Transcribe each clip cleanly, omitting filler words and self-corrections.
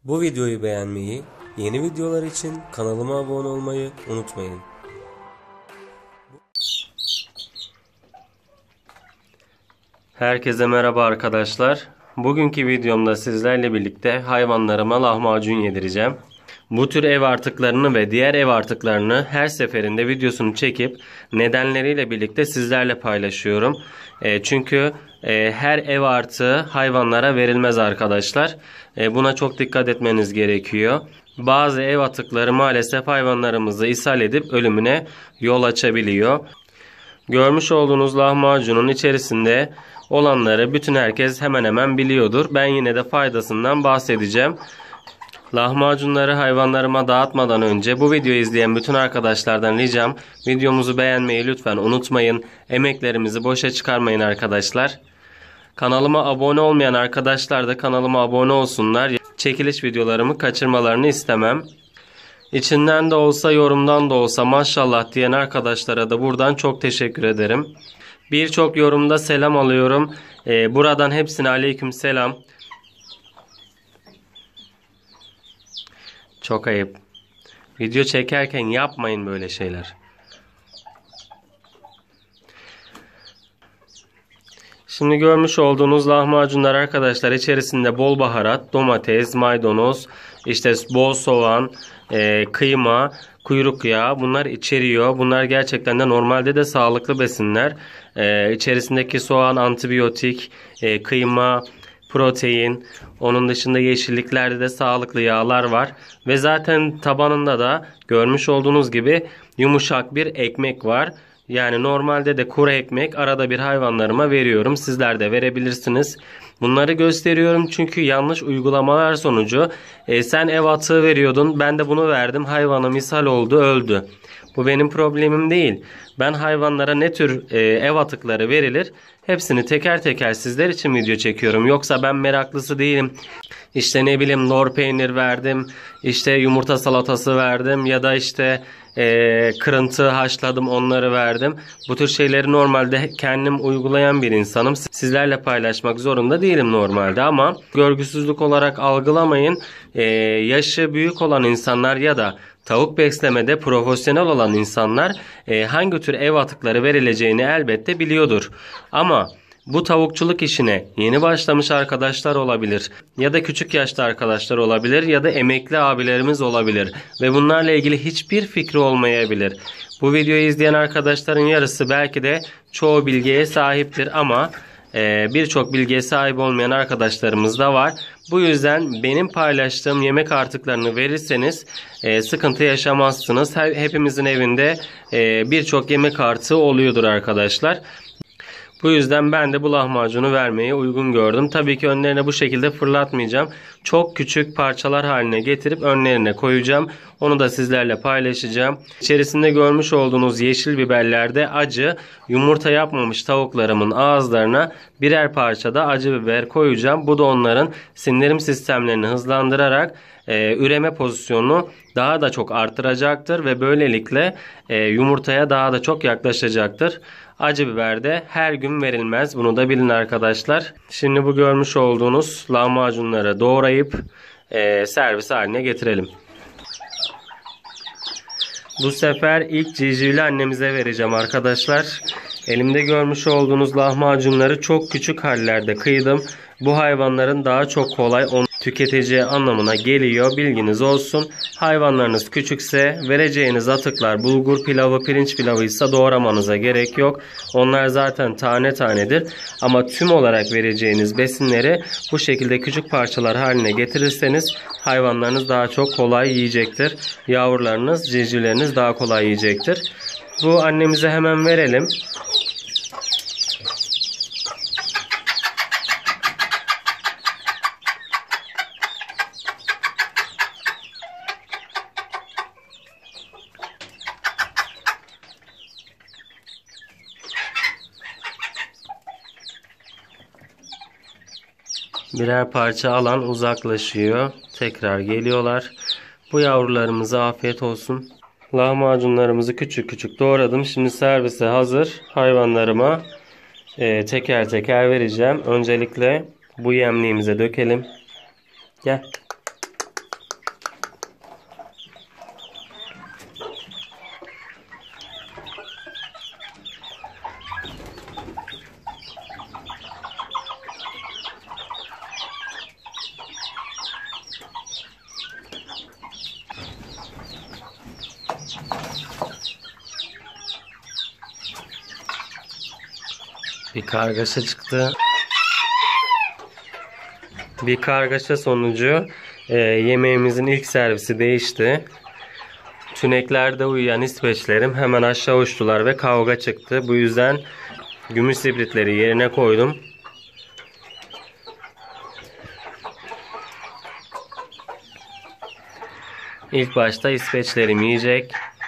Bu videoyu beğenmeyi, yeni videolar için kanalıma abone olmayı unutmayın. Herkese merhaba arkadaşlar. Bugünkü videomda sizlerle birlikte hayvanlarıma lahmacun yedireceğim. Bu tür ev artıklarını ve diğer ev artıklarını her seferinde videosunu çekip nedenleriyle birlikte sizlerle paylaşıyorum. Çünkü her ev artığı hayvanlara verilmez arkadaşlar. Buna çok dikkat etmeniz gerekiyor. Bazı ev atıkları maalesef hayvanlarımızı ishal edip ölümüne yol açabiliyor. Görmüş olduğunuz lahmacunun içerisinde olanları bütün herkes hemen hemen biliyordur. Ben yine de faydasından bahsedeceğim. Lahmacunları hayvanlarıma dağıtmadan önce bu videoyu izleyen bütün arkadaşlardan ricam videomuzu beğenmeyi lütfen unutmayın. Emeklerimizi boşa çıkarmayın arkadaşlar. Kanalıma abone olmayan arkadaşlar da kanalıma abone olsunlar. Çekiliş videolarımı kaçırmalarını istemem. İçinden de olsa yorumdan da olsa maşallah diyen arkadaşlara da buradan çok teşekkür ederim. Birçok yorumda selam alıyorum. Buradan hepsine aleyküm selam. Çok ayıp. Video çekerken yapmayın böyle şeyler. Şimdi görmüş olduğunuz lahmacunlar arkadaşlar içerisinde bol baharat, domates, maydanoz, işte bol soğan, kıyma, kuyruk yağı bunlar içeriyor. Bunlar gerçekten de normalde de sağlıklı besinler. İçerisindeki soğan antibiyotik, kıyma protein, onun dışında yeşilliklerde de sağlıklı yağlar var. Ve zaten tabanında da görmüş olduğunuz gibi yumuşak bir ekmek var. Yani normalde de kuru ekmek arada bir hayvanlarıma veriyorum. Sizler de verebilirsiniz. Bunları gösteriyorum çünkü yanlış uygulamalar sonucu sen ev atığı veriyordun, ben de bunu verdim, hayvanım ishal oldu, öldü. Bu benim problemim değil. Ben hayvanlara ne tür ev atıkları verilir hepsini teker teker sizler için video çekiyorum. Yoksa ben meraklısı değilim. İşte ne bileyim lor peynir verdim, işte yumurta salatası verdim ya da işte kırıntı haşladım onları verdim. Bu tür şeyleri normalde kendim uygulayan bir insanım. Sizlerle paylaşmak zorunda değilim normalde ama görgüsüzlük olarak algılamayın. Yaşı büyük olan insanlar ya da tavuk beslemede profesyonel olan insanlar hangi tür ev atıkları verileceğini elbette biliyordur. Ama bu tavukçuluk işine yeni başlamış arkadaşlar olabilir ya da küçük yaşta arkadaşlar olabilir ya da emekli abilerimiz olabilir ve bunlarla ilgili hiçbir fikri olmayabilir. Bu videoyu izleyen arkadaşların yarısı belki de çoğu bilgiye sahiptir ama birçok bilgiye sahip olmayan arkadaşlarımız da var. Bu yüzden benim paylaştığım yemek artıklarını verirseniz sıkıntı yaşamazsınız. Hepimizin evinde birçok yemek artığı oluyordur arkadaşlar. Bu yüzden ben de bu lahmacunu vermeyi uygun gördüm. Tabii ki önlerine bu şekilde fırlatmayacağım. Çok küçük parçalar haline getirip önlerine koyacağım. Onu da sizlerle paylaşacağım. İçerisinde görmüş olduğunuz yeşil biberlerde acı, yumurta yapmamış tavuklarımın ağızlarına birer parça da acı biber koyacağım. Bu da onların sindirim sistemlerini hızlandırarak üreme pozisyonunu daha da çok artıracaktır ve böylelikle yumurtaya daha da çok yaklaşacaktır. Acı biber de her gün verilmez. Bunu da bilin arkadaşlar. Şimdi bu görmüş olduğunuz lahmacunları doğrayıp servis haline getirelim. Bu sefer ilk civcivli annemize vereceğim arkadaşlar. Elimde görmüş olduğunuz lahmacunları çok küçük hallerde kıydım. Bu hayvanların daha çok kolay onu tüketeceği anlamına geliyor. Bilginiz olsun. Hayvanlarınız küçükse vereceğiniz atıklar bulgur pilavı, pirinç pilavı ise doğramanıza gerek yok. Onlar zaten tane tanedir. Ama tüm olarak vereceğiniz besinleri bu şekilde küçük parçalar haline getirirseniz hayvanlarınız daha çok kolay yiyecektir. Yavrularınız, civcivleriniz daha kolay yiyecektir. Bu annemize hemen verelim. Birer parça alan uzaklaşıyor. Tekrar geliyorlar. Bu yavrularımıza afiyet olsun. Lahmacunlarımızı küçük küçük doğradım. Şimdi servise hazır. Hayvanlarıma teker teker vereceğim. Öncelikle bu yemliğimize dökelim. Gel. Bir kargaşa çıktı. Bir kargaşa sonucu yemeğimizin ilk servisi değişti. Tüneklerde uyuyan İsveçlerim hemen aşağı uçtular ve kavga çıktı. Bu yüzden gümüş zibritleri yerine koydum. İlk başta İsveçlerim yiyecek.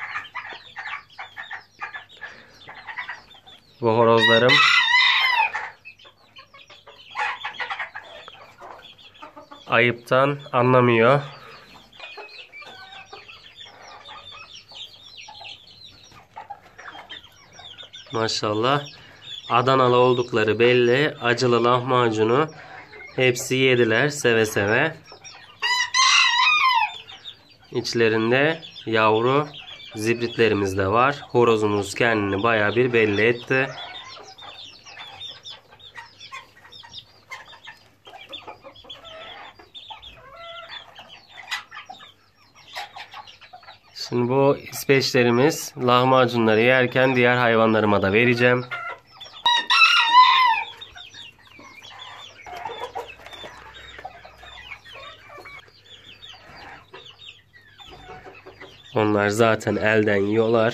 Bu horozlarım ayıptan anlamıyor. Maşallah. Adanalı oldukları belli. Acılı lahmacunu hepsi yediler seve seve. İçlerinde yavru zibritlerimiz de var. Horozumuz kendini bayağı bir belli etti. Şimdi bu İsveçlerimiz lahmacunları yerken diğer hayvanlarıma da vereceğim. Onlar zaten elden yiyorlar.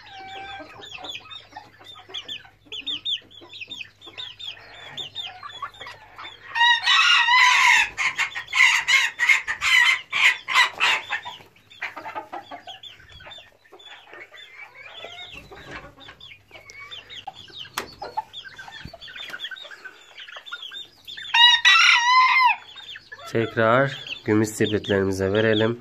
Tekrar gümüş zibritlerimize verelim.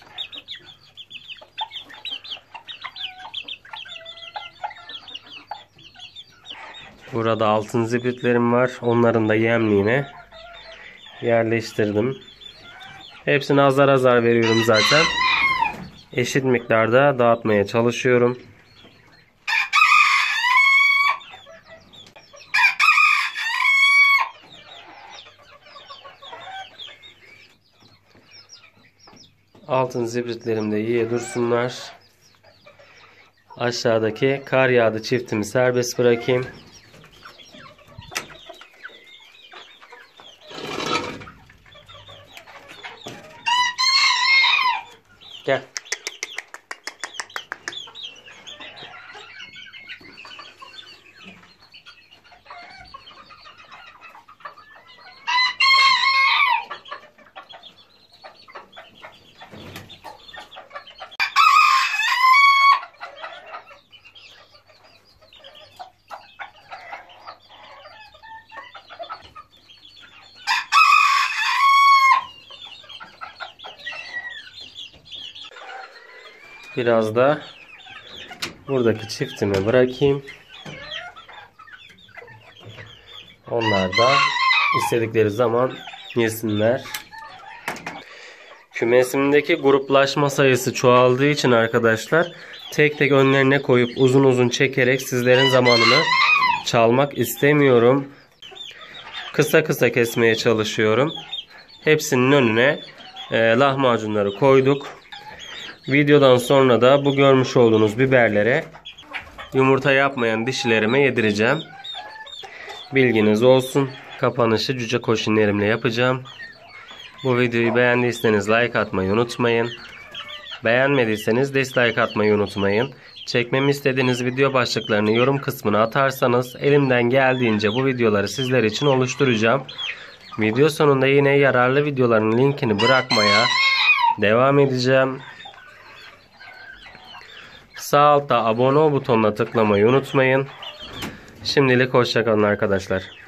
Burada altın zibritlerim var. Onların da yemliğine yerleştirdim. Hepsini azar azar veriyorum zaten. Eşit miktarda dağıtmaya çalışıyorum. Altın zibritlerim de yiye dursunlar. Aşağıdaki kar yağdı çiftimi serbest bırakayım. Gel. Biraz da buradaki çiftimi bırakayım. Onlar da istedikleri zaman yesinler. Kümesimdeki gruplaşma sayısı çoğaldığı için arkadaşlar tek tek önlerine koyup uzun uzun çekerek sizlerin zamanını çalmak istemiyorum. Kısa kısa kesmeye çalışıyorum. Hepsinin önüne lahmacunları koyduk. Videodan sonra da bu görmüş olduğunuz biberlere yumurta yapmayan dişilerime yedireceğim. Bilginiz olsun. Kapanışı cüce koşinlerimle yapacağım. Bu videoyu beğendiyseniz like atmayı unutmayın. Beğenmediyseniz dislike atmayı unutmayın. Çekmemi istediğiniz video başlıklarını yorum kısmına atarsanız elimden geldiğince bu videoları sizler için oluşturacağım. Video sonunda yine yararlı videoların linkini bırakmaya devam edeceğim. Sağ altta abone ol butonuna tıklamayı unutmayın. Şimdilik hoşça kalın arkadaşlar.